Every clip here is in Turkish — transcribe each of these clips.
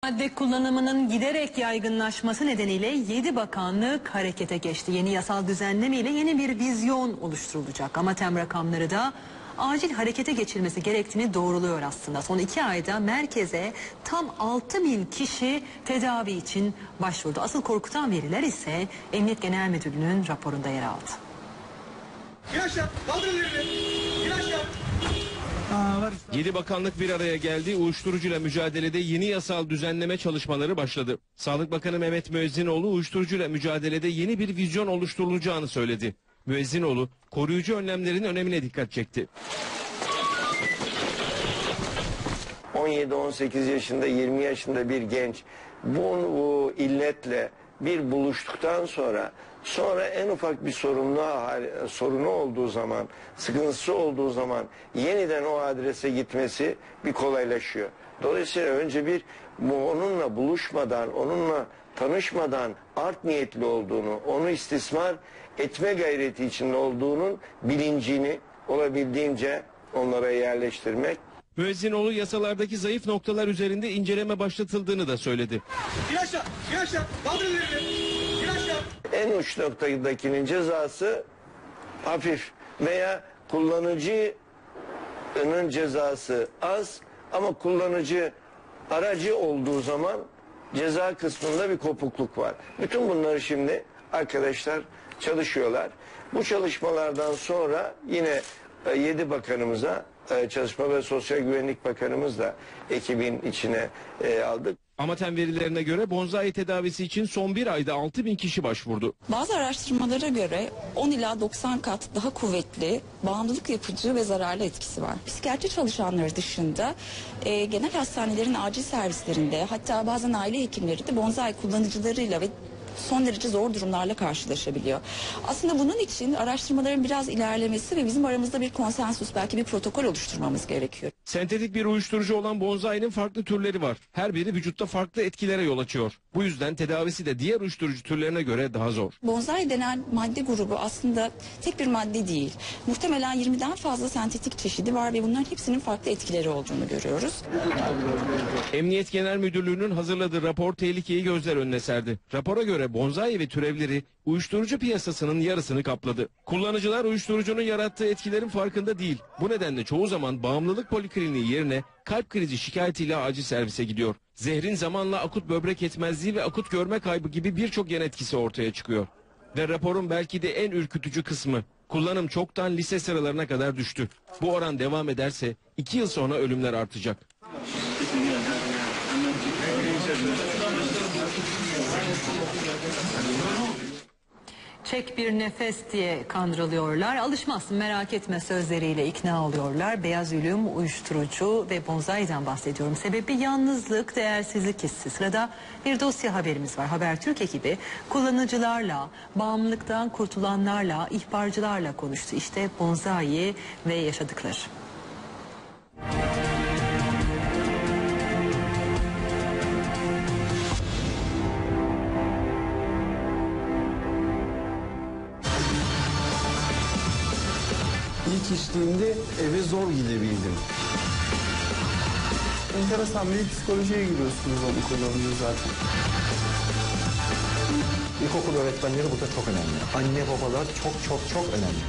Madde kullanımının giderek yaygınlaşması nedeniyle 7 bakanlık harekete geçti. Yeni yasal düzenleme ile yeni bir vizyon oluşturulacak. Amatem rakamları da acil harekete geçilmesi gerektiğini doğruluyor aslında. Son 2 ayda merkeze tam 6.000 kişi tedavi için başvurdu. Asıl korkutan veriler ise Emniyet Genel Müdürlüğü'nün raporunda yer aldı. Flaş yap, kaldır ellerini. Flaş yap. 7 bakanlık bir araya geldi. Uyuşturucuyla mücadelede yeni yasal düzenleme çalışmaları başladı. Sağlık Bakanı Mehmet Müezzinoğlu uyuşturucuyla mücadelede yeni bir vizyon oluşturulacağını söyledi. Müezzinoğlu koruyucu önlemlerin önemine dikkat çekti. 17-18 yaşında 20 yaşında bir genç bu illetle bir buluştuktan sonra en ufak bir sorunu olduğu zaman, sıkıntısı olduğu zaman yeniden o adrese gitmesi bir kolaylaşıyor. Dolayısıyla önce onunla buluşmadan, onunla tanışmadan art niyetli olduğunu, onu istismar etme gayreti içinde olduğunun bilincini olabildiğince onlara yerleştirmek. Müezzinoğlu yasalardaki zayıf noktalar üzerinde inceleme başlatıldığını da söyledi. Flaş yap, kaldır ellerini. Flaş yap. En uç noktadakinin cezası hafif veya kullanıcının cezası az ama kullanıcı aracı olduğu zaman ceza kısmında bir kopukluk var. Bütün bunları şimdi arkadaşlar çalışıyorlar. Bu çalışmalardan sonra yine 7 bakanımıza Çalışma ve Sosyal Güvenlik Bakanımız da ekibin içine aldık. Amatem verilerine göre bonzai tedavisi için son bir ayda 6.000 kişi başvurdu. Bazı araştırmalara göre 10 ila 90 kat daha kuvvetli, bağımlılık yapıcı ve zararlı etkisi var. Psikiyatri çalışanları dışında genel hastanelerin acil servislerinde, hatta bazen aile hekimleri de bonzai kullanıcılarıyla ve son derece zor durumlarla karşılaşabiliyor. Aslında bunun için araştırmaların biraz ilerlemesi ve bizim aramızda bir konsensus, belki bir protokol oluşturmamız gerekiyor. Sentetik bir uyuşturucu olan bonzainin farklı türleri var. Her biri vücutta farklı etkilere yol açıyor. Bu yüzden tedavisi de diğer uyuşturucu türlerine göre daha zor. Bonzai denen madde grubu aslında tek bir madde değil. Muhtemelen 20'den fazla sentetik çeşidi var ve bunların hepsinin farklı etkileri olduğunu görüyoruz. Emniyet Genel Müdürlüğü'nün hazırladığı rapor tehlikeyi gözler önüne serdi. Rapora göre bonzai ve türevleri uyuşturucu piyasasının yarısını kapladı. Kullanıcılar uyuşturucunun yarattığı etkilerin farkında değil. Bu nedenle çoğu zaman bağımlılık polikliniği yerine kalp krizi şikayetiyle acil servise gidiyor. Zehrin zamanla akut böbrek yetmezliği ve akut görme kaybı gibi birçok yan etkisi ortaya çıkıyor. Ve raporun belki de en ürkütücü kısmı: kullanım çoktan lise sıralarına kadar düştü. Bu oran devam ederse 2 yıl sonra ölümler artacak. Çek bir nefes diye kandırılıyorlar. Alışmazsın merak etme sözleriyle ikna oluyorlar. Beyaz ölüm, uyuşturucu ve bonzai'den bahsediyorum. Sebebi yalnızlık, değersizlik hissi. Sırada bir dosya haberimiz var. Habertürk ekibi kullanıcılarla, bağımlılıktan kurtulanlarla, ihbarcılarla konuştu. İşte bonzai ve yaşadıkları. İlk içtiğimde eve zor gidebildim. Enteresan bir psikolojiye giriyorsunuz onu kullanınca zaten. İlkokul öğretmenleri burada çok önemli. Anne babalar çok önemli.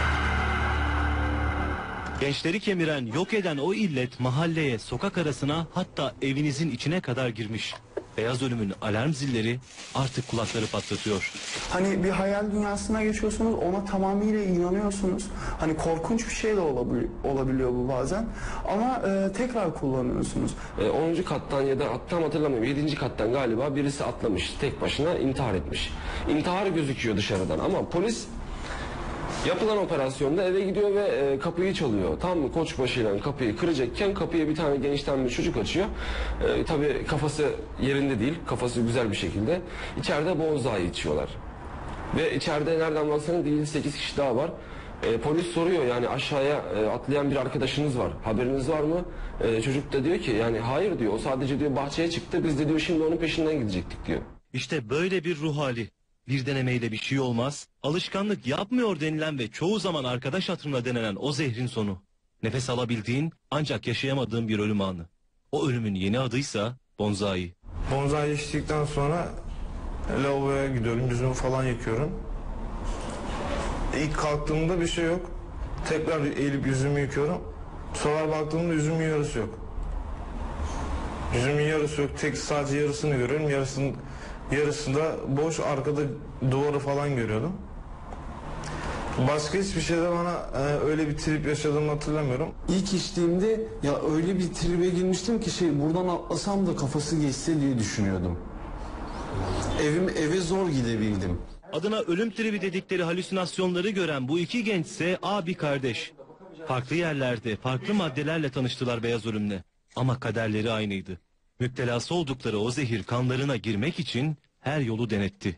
Gençleri kemiren, yok eden o illet mahalleye, sokak arasına, hatta evinizin içine kadar girmiş. Beyaz ölümün alarm zilleri artık kulakları patlatıyor. Hani bir hayal dünyasına geçiyorsunuz, ona tamamıyla inanıyorsunuz. Hani korkunç bir şey de olabiliyor bu bazen. Ama tekrar kullanıyorsunuz. 10. kattan ya da tam hatırlamıyorum 7. kattan galiba birisi atlamış, tek başına intihar etmiş. İntihar gözüküyor dışarıdan ama polis yapılan operasyonda eve gidiyor ve kapıyı çalıyor. Tam koçbaşıyla kapıyı kıracakken kapıya bir tane gençten bir çocuk açıyor. Tabii kafası yerinde değil, kafası güzel bir şekilde. İçeride bonzai içiyorlar. Ve içeride nereden baksanız 7-8 kişi daha var. Polis soruyor, yani aşağıya atlayan bir arkadaşınız var, haberiniz var mı? Çocuk da diyor ki yani hayır diyor, o sadece diyor bahçeye çıktı, biz de diyor şimdi onun peşinden gidecektik diyor. İşte böyle bir ruh hali. Bir denemeyle bir şey olmaz, alışkanlık yapmıyor denilen ve çoğu zaman arkadaş hatırına denenen o zehrin sonu. Nefes alabildiğin ancak yaşayamadığın bir ölüm anı. O ölümün yeni adıysa bonzai. Bonzai içtikten sonra lavaboya gidiyorum, yüzümü falan yıkıyorum. İlk kalktığımda bir şey yok. Tekrar eğilip yüzümü yıkıyorum. Sonra baktığımda yüzümün yarısı yok. Yüzümün yarısı yok. Sadece yarısını görüyorum. Yarısında boş, arkada duvarı falan görüyordum. Başka hiçbir şeyde bana öyle bir trip yaşadığımı hatırlamıyorum. İlk içtiğimde ya öyle bir tribe girmiştim ki buradan atlasam da kafası geçse diye düşünüyordum. Eve zor gidebildim. Adına ölüm tribi dedikleri halüsinasyonları gören bu iki gençse abi kardeş. Farklı yerlerde, farklı maddelerle tanıştılar beyaz ölümle. Ama kaderleri aynıydı. Müptelası oldukları o zehir kanlarına girmek için her yolu denetti.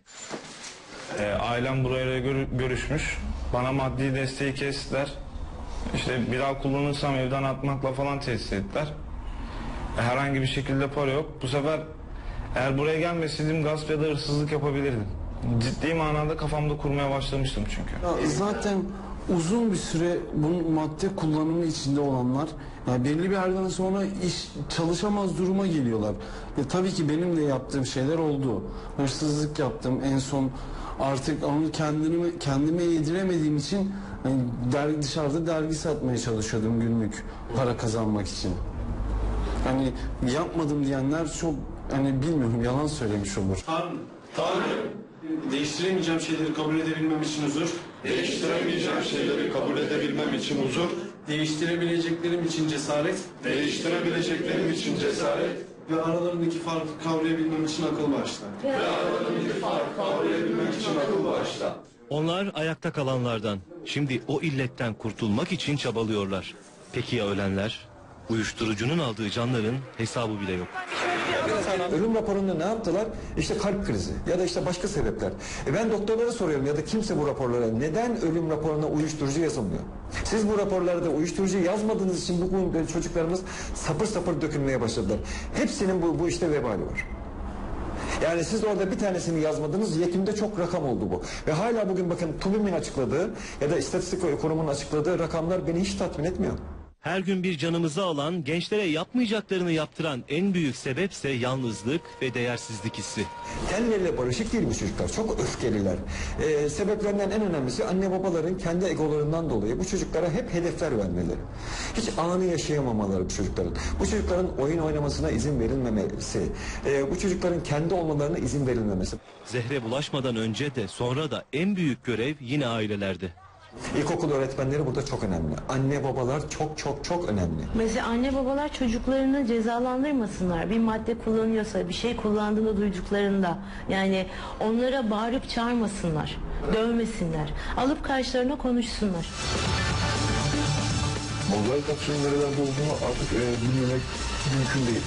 Ailem burayla görüşmüş. Bana maddi desteği kestiler. İşte bir daha kullanırsam evden atmakla falan tehdit ettiler. Herhangi bir şekilde para yok. Bu sefer eğer buraya gelmeseydim gasp ya da hırsızlık yapabilirdim. Ciddi manada kafamda kurmaya başlamıştım çünkü. Ya zaten uzun bir süre bu madde kullanımı içinde olanlar belli bir yerden sonra çalışamaz duruma geliyorlar. Tabii ki benim de yaptığım şeyler oldu. Hırsızlık yaptım en son, artık onu kendime yediremediğim için dışarıda dergi satmaya çalışıyordum günlük para kazanmak için. Hani yapmadım diyenler çok bilmiyorum, yalan söylemiş olur. Tanrım, değiştiremeyeceğim şeyleri kabul edebilmem için huzur. Değiştiremeyeceğim şeyleri kabul edebilmem için huzur. Değiştirebileceklerim için cesaret. Değiştirebileceklerim için cesaret. Ve aralarındaki farkı kavrayabilmem için akıl bağışla. Ve aralarındaki farkı kavrayabilmem için akıl bağışla. Onlar ayakta kalanlardan. Şimdi o illetten kurtulmak için çabalıyorlar. Peki ya ölenler? Uyuşturucunun aldığı canların hesabı bile yok. Ölüm raporunda ne yaptılar? İşte kalp krizi ya da işte başka sebepler. Ben doktorlara soruyorum ya da kimse bu raporlara neden ölüm raporuna uyuşturucu yazılmıyor? Siz bu raporlarda uyuşturucu yazmadığınız için bu çocuklarımız sapır sapır dökülmeye başladılar. Hepsinin bu işte vebali var. Yani siz orada bir tanesini yazmadınız, yetimde çok rakam oldu bu. Ve hala bugün bakın TÜBİM'in açıkladığı ya da İstatistik Kurumu'nun açıkladığı rakamlar beni hiç tatmin etmiyor. Her gün bir canımızı alan, gençlere yapmayacaklarını yaptıran en büyük sebepse yalnızlık ve değersizlik hissi. Kendileriyle barışık değil bu çocuklar. Çok öfkeliler. Sebeplerinden en önemlisi anne babaların kendi egolarından dolayı bu çocuklara hep hedefler vermeleri. Hiç anı yaşayamamaları bu çocukların. Bu çocukların oyun oynamasına izin verilmemesi. Bu çocukların kendi olmalarına izin verilmemesi. Zehre bulaşmadan önce de sonra da en büyük görev yine ailelerde. İlkokul öğretmenleri burada çok önemli. Anne babalar çok önemli. Mesela anne babalar çocuklarını cezalandırmasınlar. Bir madde kullanıyorsa, bir şey kullandığını duyduklarında, yani onlara bağırıp çağırmasınlar, dövmesinler, alıp karşılarına konuşsunlar. Bonzai kaçışının nerelerde olduğunu artık bilmemek mümkün değil.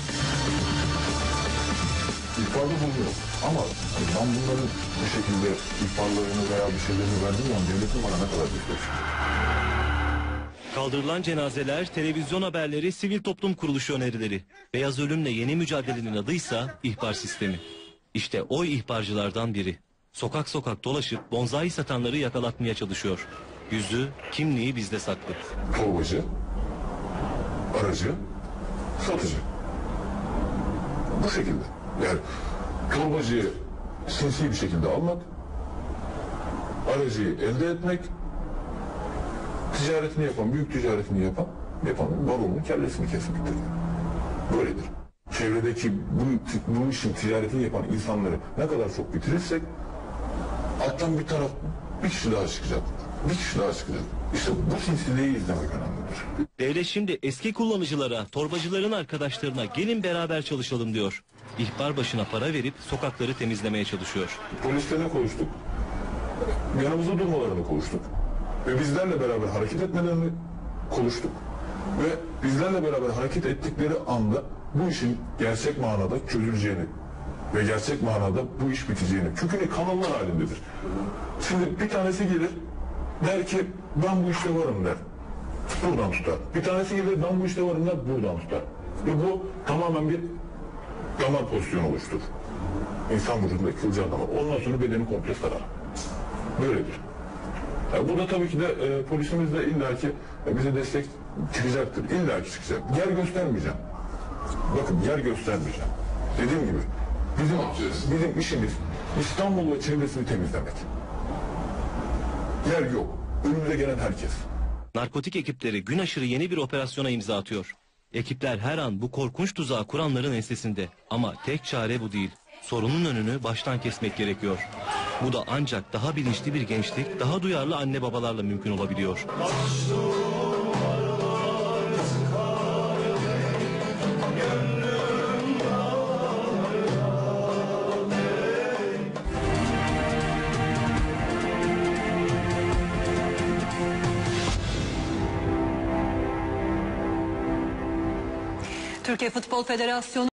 İhbarda bulunuyor. Ama ben bunların bu şekilde ihbarlarını veya bir şeylerini verdiğim zaman devletin bana ne kadar düşecek? Kaldırılan cenazeler, televizyon haberleri, sivil toplum kuruluşu önerileri. Beyaz ölümle yeni mücadelenin adıysa ihbar sistemi. İşte o ihbarcılardan biri. Sokak sokak dolaşıp bonzai satanları yakalatmaya çalışıyor. Yüzü, kimliği bizde saklı. Torbacı, aracı, satıcı. Bu şekilde. Yani torbacıyı sinsi bir şekilde almak, aracıyı elde etmek, ticaretini yapan, büyük ticaretini yapan baronun kellesini kesmektir. Böyledir. Çevredeki bu işin ticaretini yapan insanları ne kadar çok bitirirsek, alttan bir kişi daha çıkacak. Bir kişi daha çıkacak. İşte bu sinsiliği izlemek önemlidir. Devlet şimdi eski kullanıcılara, torbacıların arkadaşlarına gelin beraber çalışalım diyor. İhbar başına para verip sokakları temizlemeye çalışıyor. Polislerle konuştuk. Yanımızda durmalarını konuştuk. Ve bizlerle beraber hareket etmelerini konuştuk. Ve bizlerle beraber hareket ettikleri anda bu işin gerçek manada çözüleceğini ve gerçek manada bu iş biteceğini. Çünkü kanallar halindedir. Şimdi bir tanesi gelir, der ki ben bu işte varım der. Buradan tutar. Bir tanesi gelir ben bu işte varım der, buradan tutar. Ve bu tamamen bir damar pozisyonu oluşturur. İnsan vücudundaki kılcal damar. Ondan sonra bedeni komple sarar. Böyledir. Yani burada tabii ki de polisimiz de illaki bize destek çıkacaktır. İllaki çıkacak. Yer göstermeyeceğim. Bakın yer göstermeyeceğim. Dediğim gibi Bizim işimiz İstanbul ve çevresini temizlemek. Yer yok. Önümüze gelen herkes. Narkotik ekipleri gün aşırı yeni bir operasyona imza atıyor. Ekipler her an bu korkunç tuzağı kuranların ensesinde. Ama tek çare bu değil. Sorunun önünü baştan kesmek gerekiyor. Bu da ancak daha bilinçli bir gençlik, daha duyarlı anne babalarla mümkün olabiliyor. Türkiye Futbol Federasyonu